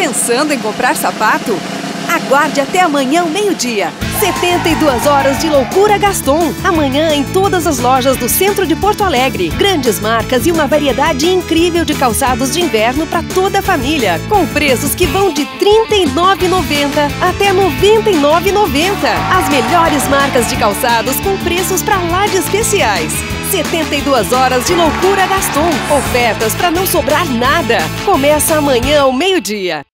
Pensando em comprar sapato? Aguarde até amanhã ao meio-dia. 72 horas de loucura Gaston. Amanhã em todas as lojas do centro de Porto Alegre. Grandes marcas e uma variedade incrível de calçados de inverno para toda a família. Com preços que vão de R$ 39,90 até R$ 99,90. As melhores marcas de calçados com preços para lá de especiais. 72 horas de loucura Gaston. Ofertas para não sobrar nada. Começa amanhã ao meio-dia.